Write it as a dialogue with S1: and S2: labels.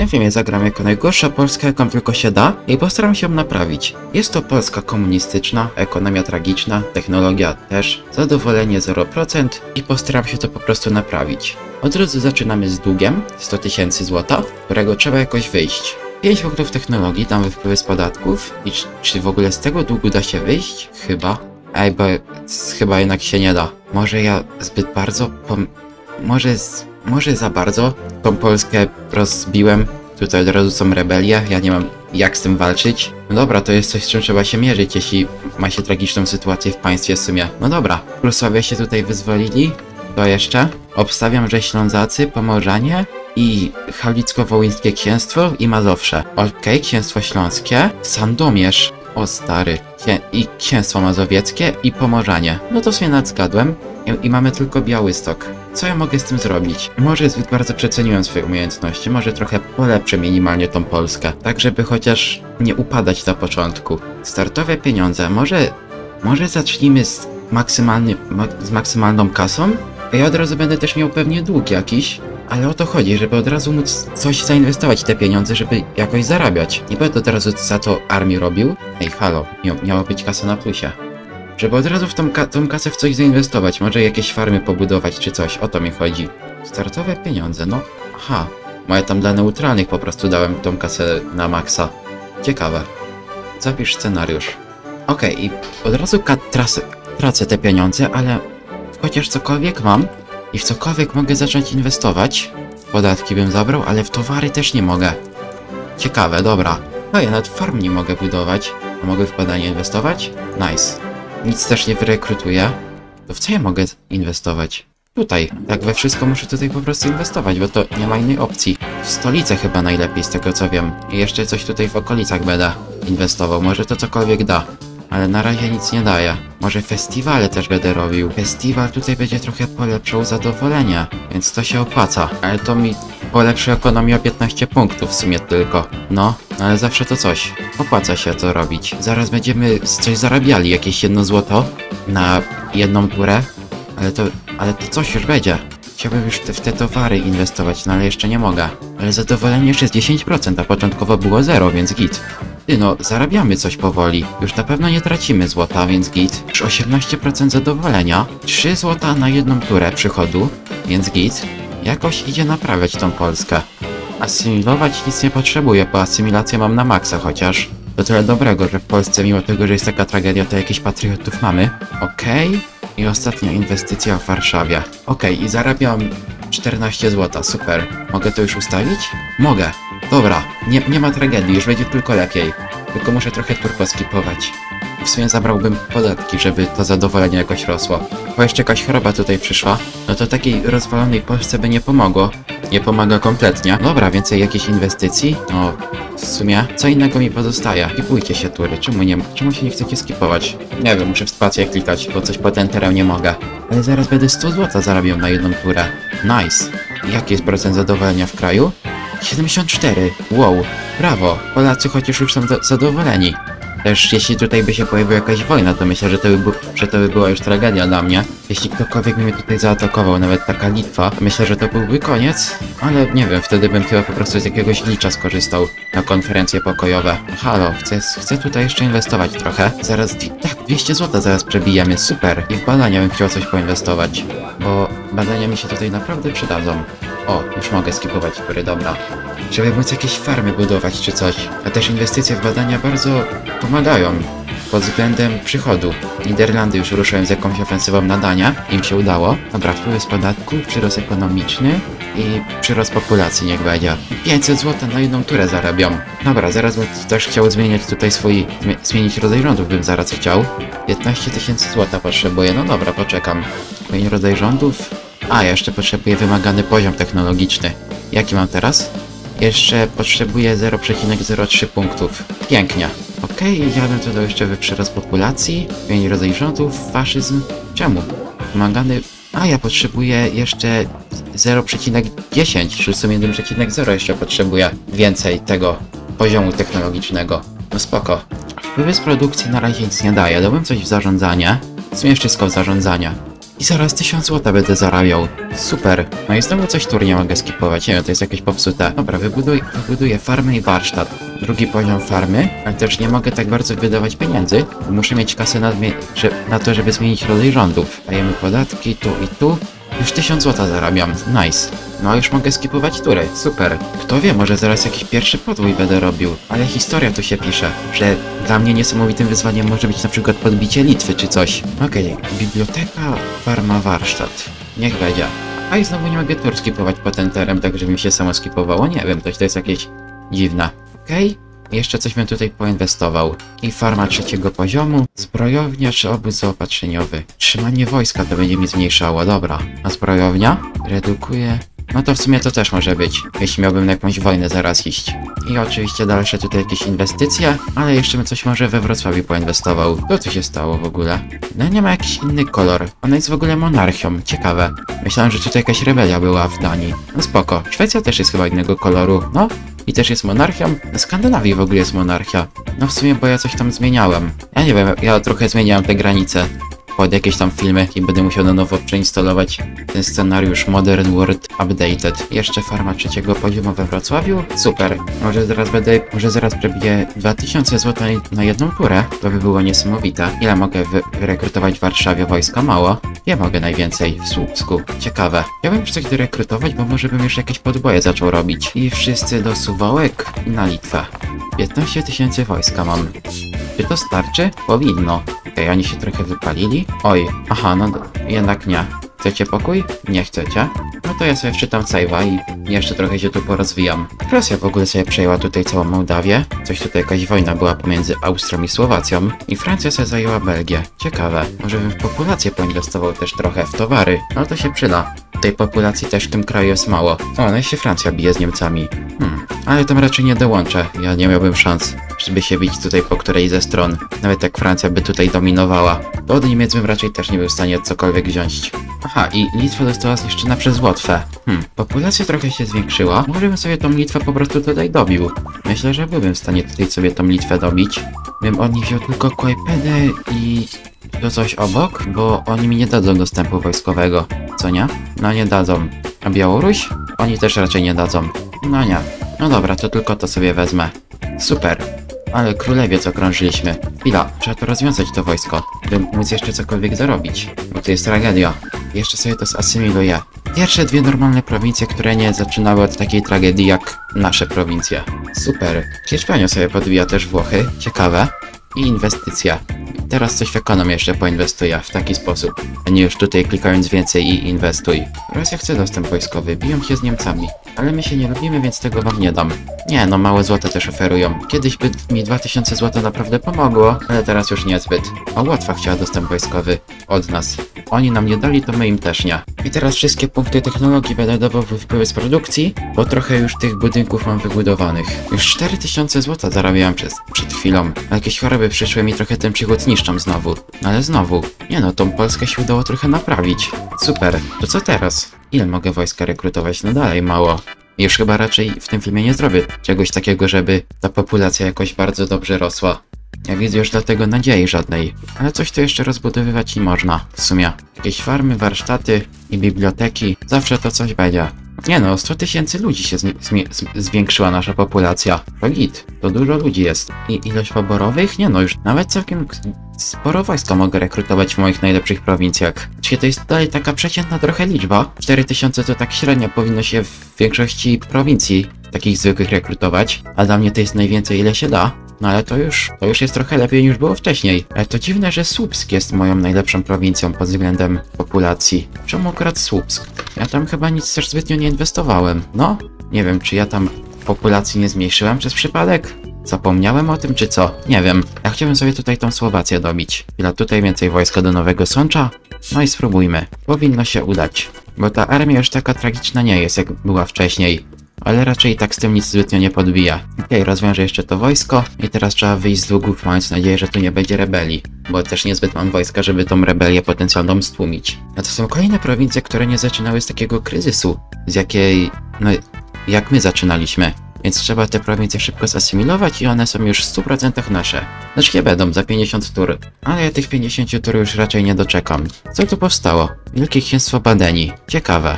S1: Ten film zagram jako najgorsza Polska, jaką tylko się da i postaram się ją naprawić. Jest to Polska komunistyczna, ekonomia tragiczna, technologia też, zadowolenie 0% i postaram się to po prostu naprawić. Od razu zaczynamy z długiem 100 000 złota, z którego trzeba jakoś wyjść. 5 punktów technologii, damy wpływy z podatków i czy w ogóle z tego długu da się wyjść? Chyba. Bo chyba jednak się nie da. Może ja zbyt bardzo, może za bardzo tą Polskę rozbiłem. Tutaj od razu są rebelie, ja nie mam jak z tym walczyć. No dobra, to jest coś, z czym trzeba się mierzyć, jeśli ma się tragiczną sytuację w państwie w sumie. No dobra, Prusowie się tutaj wyzwolili. To jeszcze? Obstawiam, że Ślązacy, Pomorzanie i Halicko-Wołyńskie Księstwo i Mazowsze. Okej, Księstwo Śląskie, Sandomierz, o stary, i Księstwo Mazowieckie i Pomorzanie. No to sobie nadzgadłem. I mamy tylko Białystok. Co ja mogę z tym zrobić? Może zbyt bardzo przeceniłem swoje umiejętności, może trochę polepszę minimalnie tą Polskę, tak żeby chociaż nie upadać na początku. Startowe pieniądze, może zacznijmy z maksymalną kasą? Ja od razu będę też miał pewnie dług jakiś, ale o to chodzi, żeby od razu móc coś zainwestować te pieniądze, żeby jakoś zarabiać. Nie będę od razu za to armii robił. Ej, halo, miała być kasa na plusie. Żeby od razu w tą kasę w coś zainwestować, może jakieś farmy pobudować czy coś, o to mi chodzi. Startowe pieniądze, no, aha. Moje tam dla neutralnych po prostu dałem tą kasę na maksa. Ciekawe. Zapisz scenariusz. Okej, i od razu tracę te pieniądze, ale chociaż cokolwiek mam i w cokolwiek mogę zacząć inwestować. Podatki bym zabrał, ale w towary też nie mogę. Ciekawe, dobra. No ja nawet farm nie mogę budować, a mogę w badanie inwestować? Nice. Nic też nie wyrekrutuję. To w co ja mogę inwestować? Tutaj. Tak we wszystko muszę tutaj po prostu inwestować, bo to nie ma innej opcji. W stolicę chyba najlepiej z tego co wiem. I jeszcze coś tutaj w okolicach będę inwestował. Może to cokolwiek da. Ale na razie nic nie daje. Może festiwale też będę robił. Festiwal tutaj będzie trochę polepszał zadowolenie, więc to się opłaca. Ale to mi polepszy ekonomię o 15 punktów w sumie tylko. No, ale zawsze to coś. Opłaca się to robić. Zaraz będziemy coś zarabiali, jakieś 1 złoto na jedną turę. Ale to coś już będzie. Chciałbym już w te towary inwestować, no ale jeszcze nie mogę. Ale zadowolenie już jest 10%, a początkowo było 0, więc git. Ty no, zarabiamy coś powoli. Już na pewno nie tracimy złota, więc git. Już 18% zadowolenia. 3 złota na jedną turę przychodu, więc git. Jakoś idzie naprawiać tą Polskę. Asymilować nic nie potrzebuję, bo asymilację mam na maksa chociaż. To tyle dobrego, że w Polsce mimo tego, że jest taka tragedia, to jakichś patriotów mamy. Okej. I ostatnia inwestycja w Warszawie. Okej, i zarabiam 14 zł, super. Mogę to już ustawić? Mogę. Dobra, nie ma tragedii, już będzie tylko lepiej. Tylko muszę trochę turbo skipować. W sumie zabrałbym podatki, żeby to zadowolenie jakoś rosło. Bo jeszcze jakaś choroba tutaj przyszła, no to takiej rozwalonej Polsce by nie pomogło. Nie pomaga kompletnie. Dobra, więcej jakichś inwestycji? No, w sumie, co innego mi pozostaje? Skipujcie się tury, czemu się nie chcecie skipować? Nie wiem, muszę w spację klikać, bo coś pod enterem nie mogę. Ale zaraz będę 100 zł zarabiał na jedną turę. Nice. Jaki jest procent zadowolenia w kraju? 74. Wow, brawo. Polacy chociaż już są zadowoleni. Też jeśli tutaj by się pojawiła jakaś wojna, to myślę, że to by była już tragedia dla mnie. Jeśli ktokolwiek mnie tutaj zaatakował, nawet taka Litwa, to myślę, że to byłby koniec. Ale nie wiem, wtedy bym chyba po prostu z jakiegoś glitcha skorzystał na konferencje pokojowe. Halo, chcę tutaj jeszcze inwestować trochę. Zaraz, tak, 200 zł zaraz przebijemy, super. I w badania bym chciał coś poinwestować, bo badania mi się tutaj naprawdę przydadzą. O, już mogę skipować, który dobra. Żeby móc jakieś farmy budować czy coś. A też inwestycje w badania bardzo pomagają pod względem przychodu. Niderlandy już ruszyłem z jakąś ofensywą na Danię. Im się udało. Dobra, wpływy z podatków, przyrost ekonomiczny i przyrost populacji niech będzie. 500 zł na jedną turę zarabiam. Dobra, zaraz bym też chciał zmieniać tutaj zmienić rodzaj rządów bym zaraz chciał. 15 000 zł potrzebuję. No dobra, poczekam. Zmień rodzaj rządów. A, jeszcze potrzebuję wymagany poziom technologiczny. Jaki mam teraz? Jeszcze potrzebuję 0,03 punktów. Pięknie. Okej, ja bym dodał jeszcze przyrost populacji, zmień rodzaj rządów, faszyzm. Czemu? Wymagany... A, ja potrzebuję jeszcze 0,10, czy w sumie 1,0 jeszcze potrzebuję więcej tego poziomu technologicznego. No spoko. Wpływy z produkcji na razie nic nie daje, dałbym coś w zarządzanie. W sumie wszystko w zarządzanie. I zaraz 1000 złota będę zarabiał. Super. No i znowu coś tu nie mogę skipować. Nie wiem, to jest jakieś popsute. Dobra, wybuduję farmę i warsztat. Drugi poziom farmy, ale też nie mogę tak bardzo wydawać pieniędzy, bo muszę mieć kasę na to, żeby zmienić rodzaj rządów. Dajemy podatki tu i tu. Już 1000 złota zarabiam. Nice. No a już mogę skipować tury. Super. Kto wie, może zaraz jakiś pierwszy podwój będę robił. Ale historia tu się pisze, że dla mnie niesamowitym wyzwaniem może być na przykład podbicie Litwy czy coś. Okej. Biblioteka, farma, warsztat. Niech będzie. A i znowu nie mogę tur skipować patenterem, tak żeby mi się samo skipowało. Nie wiem, to jest jakieś dziwne. Okej. Jeszcze coś bym tutaj poinwestował. I farma 3. poziomu, zbrojownia czy obóz zaopatrzeniowy. Trzymanie wojska to będzie mi zmniejszało, dobra. A zbrojownia? Redukuje... No to w sumie to też może być, jeśli miałbym na jakąś wojnę zaraz iść. I oczywiście dalsze tutaj jakieś inwestycje, ale jeszcze bym coś może we Wrocławiu poinwestował. Co tu się stało w ogóle? No nie ma jakiś inny kolor. Ona jest w ogóle monarchią, ciekawe. Myślałem, że tutaj jakaś rebelia była w Danii. No spoko, Szwecja też jest chyba innego koloru, no. I też jest monarchią. W Skandynawii w ogóle jest monarchia. No w sumie, bo ja coś tam zmieniałem. Ja nie wiem, ja trochę zmieniałem te granice pod jakieś tam filmy i będę musiał na nowo przeinstalować ten scenariusz Modern World Updated. Jeszcze farma 3. poziomu we Wrocławiu. Super. Może zaraz prebiję 2000 zł na jedną turę. To by było niesamowite. Ile mogę wyrekrutować w Warszawie wojska? Mało. Ja mogę najwięcej w Słupsku. Ciekawe. Chciałbym już coś dorekrutować, bo może bym już jakieś podboje zaczął robić. I wszyscy do Suwałek i na Litwę. 15 000 wojska mam. Czy to starczy? Powinno. Okej, oni się trochę wypalili. Oj, aha, no jednak nie. Chcecie pokój? Nie chcecie? No to ja sobie wczytam save'a i jeszcze trochę się tu porozwijam. Rosja w ogóle sobie przejęła tutaj całą Mołdawię. Coś tutaj jakaś wojna była pomiędzy Austrią i Słowacją. I Francja sobie zajęła Belgię. Ciekawe. Może bym w populację poinwestował też trochę, w towary. No to się przyda. Tej populacji też w tym kraju jest mało. O, no i się Francja bije z Niemcami. Ale tam raczej nie dołączę. Ja nie miałbym szans, żeby się bić tutaj po której ze stron. Nawet jak Francja by tutaj dominowała, to od Niemiec bym raczej też nie był w stanie cokolwiek wziąć. Aha, i Litwa została zniszczona przez Łotwę. Populacja trochę się zwiększyła. Może bym sobie tą Litwę po prostu tutaj dobił. Myślę, że byłbym w stanie tutaj sobie tą Litwę dobić. Bym od nich wziął tylko Kłajpedę i... to coś obok, bo oni mi nie dadzą dostępu wojskowego. Co nie? No nie dadzą. A Białoruś? Oni też raczej nie dadzą. No nie. No dobra, to tylko to sobie wezmę. Super. Ale królewiec okrążyliśmy. Chwila, trzeba to rozwiązać to wojsko, by móc jeszcze cokolwiek zarobić. Bo to jest tragedia. Jeszcze sobie to zasymiluję. Pierwsze dwie normalne prowincje, które nie zaczynały od takiej tragedii jak nasze prowincje. Super. Hiszpania sobie podbija też Włochy. Ciekawe. I inwestycja. Teraz coś w ekonomię jeszcze poinwestuję w taki sposób, a nie już tutaj klikając więcej i inwestuj. Rosja chce dostęp wojskowy, biją się z Niemcami, ale my się nie lubimy, więc tego wam nie dam. Nie, no małe złote też oferują. Kiedyś by mi 2000 zł naprawdę pomogło, ale teraz już niezbyt. A Łotwa chciała dostęp wojskowy od nas. Oni nam nie dali, to my im też nie. I teraz wszystkie punkty technologii będę dawał wpływy z produkcji, bo trochę już tych budynków mam wybudowanych. Już 4000 zł zarabiałem przed chwilą, a jakieś choroby przyszły mi trochę ten przychód niszczą znowu. Ale znowu, nie no, tą Polskę się udało trochę naprawić. Super, to co teraz? Ile mogę wojska rekrutować? No dalej mało. Już chyba raczej w tym filmie nie zrobię czegoś takiego, żeby ta populacja jakoś bardzo dobrze rosła. Ja widzę już dlatego nadziei żadnej. Ale coś tu jeszcze rozbudowywać nie można, w sumie. Jakieś farmy, warsztaty i biblioteki. Zawsze to coś będzie. Nie no, 100 000 ludzi się zwiększyła nasza populacja. To git, to dużo ludzi jest. I ilość poborowych? Nie no, już nawet całkiem sporo wojska mogę rekrutować w moich najlepszych prowincjach. Czyli to jest dalej taka przeciętna trochę liczba. 4000 to tak średnio powinno się w większości prowincji takich zwykłych rekrutować. A dla mnie to jest najwięcej ile się da. No ale to już jest trochę lepiej niż było wcześniej. Ale to dziwne, że Słupsk jest moją najlepszą prowincją pod względem populacji. Czemu akurat Słupsk? Ja tam chyba nic też zbytnio nie inwestowałem. No, nie wiem, czy ja tam populacji nie zmniejszyłem przez przypadek? Zapomniałem o tym, czy co? Nie wiem. Ja chciałbym sobie tutaj tą Słowację dobić. Chwila, tutaj więcej wojska do Nowego Sącza. No i spróbujmy. Powinno się udać. Bo ta armia już taka tragiczna nie jest, jak była wcześniej. Ale raczej i tak z tym nic zbytnio nie podbija. Okej, rozwiążę jeszcze to wojsko i teraz trzeba wyjść z długów, mając nadzieję, że tu nie będzie rebelii. Bo też niezbyt mam wojska, żeby tą rebelię potencjalną stłumić. A to są kolejne prowincje, które nie zaczynały z takiego kryzysu, z jakiej... no, jak my zaczynaliśmy. więc trzeba te prowincje szybko zasymilować i one są już w 100% nasze. Znaczy nie będą za 50 tur, ale ja tych 50 tur już raczej nie doczekam. Co tu powstało? Wielkie Księstwo Badeni. Ciekawe.